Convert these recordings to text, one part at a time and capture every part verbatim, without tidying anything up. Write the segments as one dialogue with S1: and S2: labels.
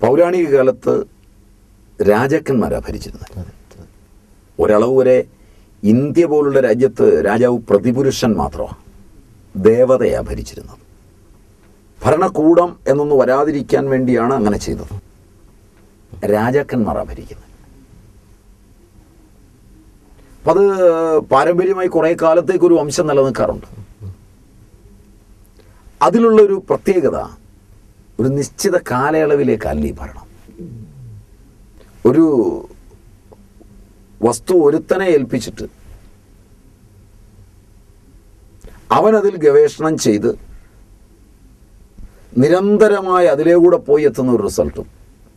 S1: പൗരാണിക കാലത്ത് രാജാക്കന്മാരാണ് ഭരിച്ചിരുന്നത്. ഒരളവ് വരെ ഇന്ത്യ പോലുള്ള രാജ്യത്ത് രാജാവ് പ്രതിപുരുഷൻ മാത്രമാണ്, ദേവതയാണ് ഭരിച്ചിരുന്നത്. ഭരണകൂടം എന്നൊന്ന് വരാതിരിക്കാൻ വേണ്ടിയാണ് അങ്ങനെ ചെയ്തത്. രാജാക്കന്മാരാണ് ഭരിക്കുന്നത്. അപ്പം അത് പാരമ്പര്യമായി കുറേ കാലത്തേക്ക് ഒരു വംശം നിലനിൽക്കാറുണ്ട്. അതിലുള്ളൊരു പ്രത്യേകത, ഒരു നിശ്ചിത കാലയളവിലേക്കല്ല ഈ ഭരണം. ഒരു വസ്തു ഒരുത്തനെ ഏൽപ്പിച്ചിട്ട് അവനതിൽ ഗവേഷണം ചെയ്ത് നിരന്തരമായി അതിലേക്കൂടെ പോയി എത്തുന്ന ഒരു റിസൾട്ടും,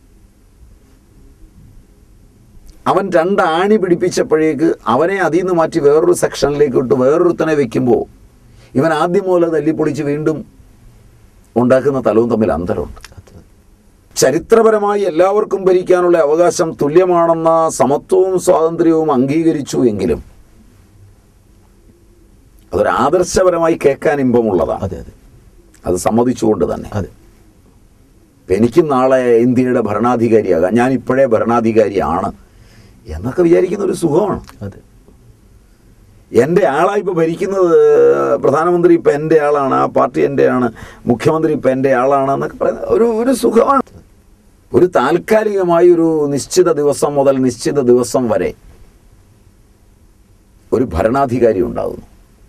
S1: അവൻ രണ്ടാണി പിടിപ്പിച്ചപ്പോഴേക്ക് അവനെ അതിൽ നിന്ന് മാറ്റി വേറൊരു സെക്ഷനിലേക്ക് ഇട്ട് വേറൊരുത്തനെ വെക്കുമ്പോൾ ഇവൻ ആദ്യം മുതൽ തല്ലിപ്പൊളിച്ച് വീണ്ടും ഉണ്ടാക്കുന്ന തലവും തമ്മിൽ അന്തരമുണ്ട്. ചരിത്രപരമായി എല്ലാവർക്കും ഭരിക്കാനുള്ള അവകാശം തുല്യമാണെന്ന സമത്വവും സ്വാതന്ത്ര്യവും അംഗീകരിച്ചു എങ്കിലും അതൊരു ആദർശപരമായി കേൾക്കാൻ ഇമ്പമുള്ളതാണ്.
S2: അതെ അതെ
S1: അത് സമ്മതിച്ചുകൊണ്ട് തന്നെ.
S2: അതെ,
S1: എനിക്കും നാളെ ഇന്ത്യയുടെ ഭരണാധികാരിയാകാം, ഞാൻ ഇപ്പോഴേ ഭരണാധികാരിയാണ് എന്നൊക്കെ വിചാരിക്കുന്ന ഒരു സുഖമാണ്.
S2: അതെ,
S1: എൻ്റെ ആളാണ് ഇപ്പോൾ ഭരിക്കുന്നത്, പ്രധാനമന്ത്രി ഇപ്പം എൻ്റെ ആളാണ്, ആ പാർട്ടി എൻ്റെയാണ്, മുഖ്യമന്ത്രി ഇപ്പം എൻ്റെ ആളാണ് എന്നൊക്കെ പറയുന്ന ഒരു ഒരു സുഖമാണ്. ഒരു താൽക്കാലികമായി ഒരു നിശ്ചിത ദിവസം മുതൽ നിശ്ചിത ദിവസം വരെ ഒരു ഭരണാധികാരി ഉണ്ടാകുന്നു.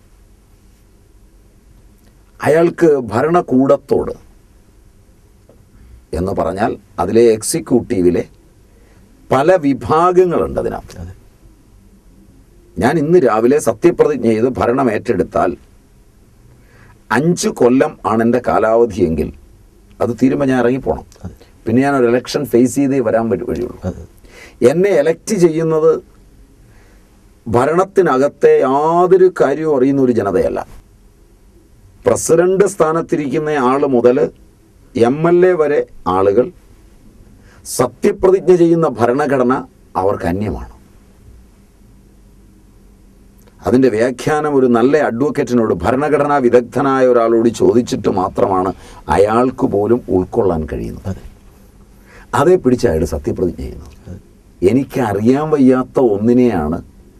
S1: അയാൾക്ക് ഭരണകൂടത്തോട് എന്ന് പറഞ്ഞാൽ അതിലെ എക്സിക്യൂട്ടീവിലെ പല വിഭാഗങ്ങളുണ്ട് അതിനകത്ത്. ഞാൻ ഇന്ന് രാവിലെ സത്യപ്രതിജ്ഞ ചെയ്ത് ഭരണം ഏറ്റെടുത്താൽ അഞ്ച് കൊല്ലം ആണ് എൻ്റെ കാലാവധിയെങ്കിൽ അത് തീരുമ്പോൾ ഞാൻ ഇറങ്ങിപ്പോണം. പിന്നെ ഞാൻ ഒരു ഇലക്ഷൻ ഫേസ് ചെയ്തേ വരാൻ വഴിയുള്ളൂ. എന്നെ എലക്ട് ചെയ്യുന്നത് ഭരണത്തിനകത്തെ യാതൊരു കാര്യവും അറിയുന്ന ഒരു ജനതയല്ല. പ്രസിഡന്റ് സ്ഥാനത്തിരിക്കുന്ന ആൾ മുതൽ എം എൽ എ വരെ ആളുകൾ സത്യപ്രതിജ്ഞ ചെയ്യുന്ന ഭരണഘടന അവർക്ക് അന്യമാണ്. അതിൻ്റെ വ്യാഖ്യാനം ഒരു നല്ല അഡ്വക്കേറ്റിനോട്, ഭരണഘടനാ വിദഗ്ധനായ ഒരാളോട് ചോദിച്ചിട്ട് മാത്രമാണ് അയാൾക്ക് പോലും ഉൾക്കൊള്ളാൻ കഴിയുന്നത്. അതേ പിടിച്ച് അയാൾ സത്യപ്രതിജ്ഞ ചെയ്യുന്നത്. എനിക്കറിയാൻ വയ്യാത്ത ഒന്നിനെയാണ്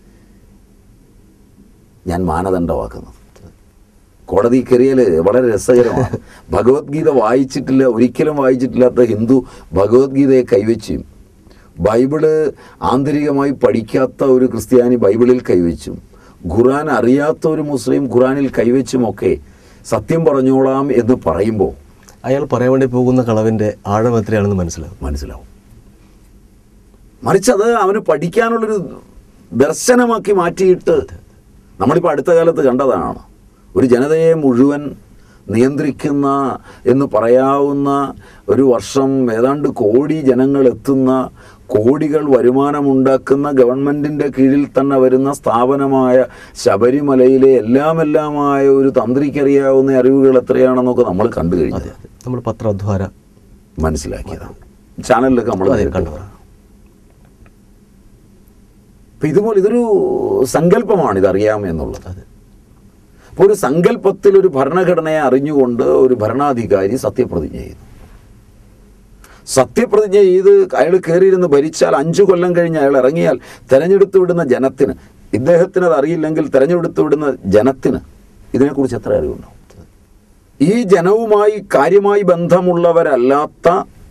S1: ഞാൻ മാനദണ്ഡമാക്കുന്നത്. കോടതി കയറിയാൽ വളരെ രസകരമാണ്. ഭഗവത്ഗീത വായിച്ചിട്ടില്ല, ഒരിക്കലും വായിച്ചിട്ടില്ലാത്ത ഹിന്ദു ഭഗവത്ഗീതയെ കൈവച്ചും, ബൈബിള് ആന്തരികമായി പഠിക്കാത്ത ഒരു ക്രിസ്ത്യാനി ബൈബിളിൽ കൈവച്ചും, ഖുറാൻ അറിയാത്ത ഒരു മുസ്ലിം ഖുറാനിൽ കൈവച്ചുമൊക്കെ സത്യം പറഞ്ഞോളാം എന്ന് പറയുമ്പോൾ
S2: അയാൾ പറയാൻ വേണ്ടി പോകുന്ന കളവിൻ്റെ ആഴം എത്രയാണെന്ന് മനസ്സിലാവും
S1: മനസ്സിലാവും മറിച്ചത് അവന് പഠിക്കാനുള്ളൊരു ദർശനമാക്കി മാറ്റിയിട്ട് നമ്മളിപ്പോൾ അടുത്ത കാലത്ത് കണ്ടതാണ്. ഒരു ജനതയെ മുഴുവൻ നിയന്ത്രിക്കുന്ന എന്ന് പറയാവുന്ന, ഒരു വർഷം ഏതാണ്ട് കോടി ജനങ്ങൾ എത്തുന്ന, കോടികൾ വരുമാനമുണ്ടാക്കുന്ന ഗവൺമെൻറ്റിൻ്റെ കീഴിൽ തന്നെ വരുന്ന സ്ഥാപനമായ ശബരിമലയിലെ എല്ലാമെല്ലാമായ ഒരു തന്ത്രിക്കറിയാവുന്ന അറിവുകൾ എത്രയാണെന്നൊക്കെ നമ്മൾ കണ്ടു കഴിഞ്ഞത്.
S2: നമ്മൾ പത്രാധ്വാര
S1: മനസ്സിലാക്കിയതാണ്, ചാനലിലൊക്കെ നമ്മൾ കണ്ടതാണ്. അപ്പം ഇതുപോലെ ഇതൊരു സങ്കല്പമാണ്, ഇതറിയാം എന്നുള്ളത്. അപ്പോൾ ഒരു സങ്കല്പത്തിൽ ഒരു ഭരണഘടനയെ അറിഞ്ഞുകൊണ്ട് ഒരു ഭരണാധികാരി സത്യപ്രതിജ്ഞ ചെയ്യുന്നു. സത്യപ്രതിജ്ഞ ചെയ്ത് അയാൾ കയറിയിരുന്ന് ഭരിച്ചാൽ അഞ്ചു കൊല്ലം കഴിഞ്ഞ് അയാൾ ഇറങ്ങിയാൽ തെരഞ്ഞെടുത്ത് വിടുന്ന ജനത്തിന്, ഇദ്ദേഹത്തിന് അത് അറിയില്ലെങ്കിൽ തെരഞ്ഞെടുത്ത് വിടുന്ന ജനത്തിന് ഇതിനെക്കുറിച്ച് എത്ര അറിവുണ്ടാവും? ഈ ജനവുമായി കാര്യമായി ബന്ധമുള്ളവരല്ലാത്ത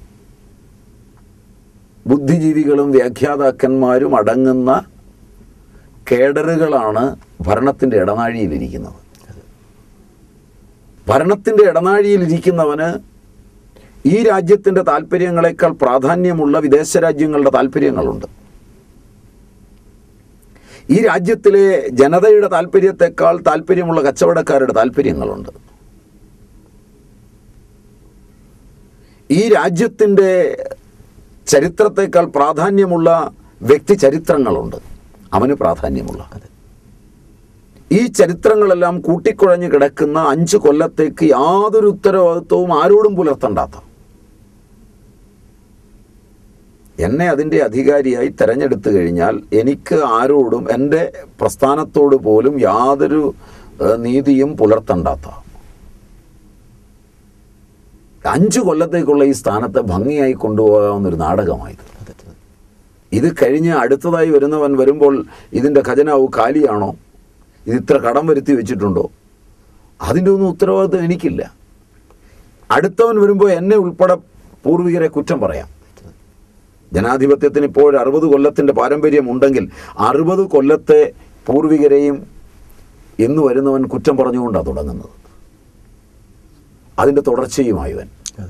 S1: ബുദ്ധിജീവികളും വ്യാഖ്യാതാക്കന്മാരും അടങ്ങുന്ന കേഡറുകളാണ് ഭരണത്തിൻ്റെ ഇടനാഴിയിലിരിക്കുന്നത്. ഭരണത്തിൻ്റെ ഇടനാഴിയിലിരിക്കുന്നവന് ഈ രാജ്യത്തിൻ്റെ താല്പര്യങ്ങളെക്കാൾ പ്രാധാന്യമുള്ള വിദേശ രാജ്യങ്ങളുടെ താല്പര്യങ്ങളുണ്ട്. ഈ രാജ്യത്തിലെ ജനതയുടെ താല്പര്യത്തെക്കാൾ താല്പര്യമുള്ള കച്ചവടക്കാരുടെ താല്പര്യങ്ങളുണ്ട്. ഈ രാജ്യത്തിൻ്റെ ചരിത്രത്തെക്കാൾ പ്രാധാന്യമുള്ള വ്യക്തി ചരിത്രങ്ങളുണ്ട്, അവന് പ്രാധാന്യമുള്ള. ഈ ചരിത്രങ്ങളെല്ലാം കൂട്ടിക്കുഴഞ്ഞ് കിടക്കുന്ന അഞ്ച് കൊല്ലത്തേക്ക് യാതൊരു ഉത്തരവാദിത്വവും ആരോടും പുലർത്തണ്ടാത്ത, എന്നെ അതിൻ്റെ അധികാരിയായി തെരഞ്ഞെടുത്തു കഴിഞ്ഞാൽ എനിക്ക് ആരോടും എൻ്റെ പ്രസ്ഥാനത്തോട് പോലും യാതൊരു നീതിയും പുലർത്തണ്ടാത്ത അഞ്ച് കൊല്ലത്തേക്കുള്ള ഈ സ്ഥാനത്തെ ഭംഗിയായി കൊണ്ടുപോകാവുന്നൊരു നാടകമായത്. ഇത് കഴിഞ്ഞ് അടുത്തതായി വരുന്നവൻ വരുമ്പോൾ ഇതിൻ്റെ ഖജനാവ് കാലിയാണോ, ഇത് ഇത്ര കടം വരുത്തി വെച്ചിട്ടുണ്ടോ, അതിൻ്റെ ഒന്നും ഉത്തരവാദിത്വം എനിക്കില്ല. അടുത്തവൻ വരുമ്പോൾ എന്നെ ഉൾപ്പെടെ പൂർവികരെ കുറ്റം പറയാം. ജനാധിപത്യത്തിന് ഇപ്പോൾ അറുപത് കൊല്ലത്തിൻ്റെ പാരമ്പര്യം ഉണ്ടെങ്കിൽ അറുപത് കൊല്ലത്തെ പൂർവികരെയും എന്ന് വരുന്നവൻ കുറ്റം പറഞ്ഞുകൊണ്ടാണ് തുടങ്ങുന്നത്. അതിൻ്റെ തുടർച്ചയുമായവൻ,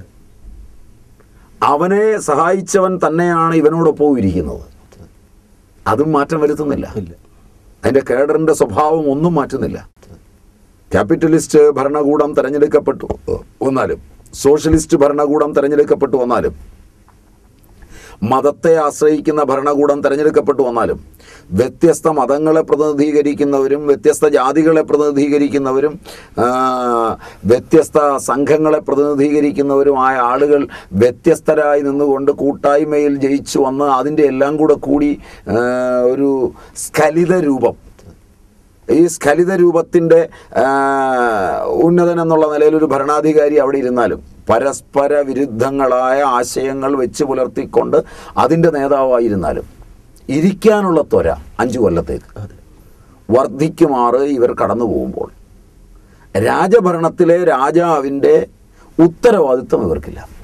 S1: അവനെ സഹായിച്ചവൻ തന്നെയാണ് ഇവനോടൊപ്പം ഇരിക്കുന്നത്. അതും മാറ്റം വരുത്തുന്നില്ല. അതിൻ്റെ കേഡറിൻ്റെ സ്വഭാവം ഒന്നും മാറ്റുന്നില്ല. ക്യാപിറ്റലിസ്റ്റ് ഭരണകൂടം തിരഞ്ഞെടുക്കപ്പെട്ടു വന്നാലും, സോഷ്യലിസ്റ്റ് ഭരണകൂടം തിരഞ്ഞെടുക്കപ്പെട്ടു വന്നാലും, മതത്തെ ആശ്രയിക്കുന്ന ഭരണകൂടം തിരഞ്ഞെടുക്കപ്പെട്ടു വന്നാലും, വ്യത്യസ്ത മതങ്ങളെ പ്രതിനിധീകരിക്കുന്നവരും വ്യത്യസ്ത ജാതികളെ പ്രതിനിധീകരിക്കുന്നവരും വ്യത്യസ്ത സംഘങ്ങളെ പ്രതിനിധീകരിക്കുന്നവരുമായ ആളുകൾ വ്യത്യസ്തരായി നിന്നുകൊണ്ട് കൂട്ടായ്മയിൽ ജയിച്ചു വന്ന് അതിൻ്റെ എല്ലാം കൂടെ കൂടി ഒരു സ്ഖലിത രൂപം, ഈ സ്ഖലിത രൂപത്തിൻ്റെ ഉന്നതൻ എന്നുള്ള നിലയിലൊരു ഭരണാധികാരി അവിടെ ഇരുന്നാലും പരസ്പര വിരുദ്ധങ്ങളായ ആശയങ്ങൾ വെച്ച് പുലർത്തിക്കൊണ്ട് അതിൻ്റെ നേതാവായിരുന്നാലും ഇരിക്കാനുള്ള ത്വര അഞ്ചു കൊല്ലത്തേക്ക് വർദ്ധിക്കുമാറ് ഇവർ കടന്നു പോകുമ്പോൾ രാജഭരണത്തിലെ രാജാവിൻ്റെ ഉത്തരവാദിത്വം ഇവർക്കില്ല.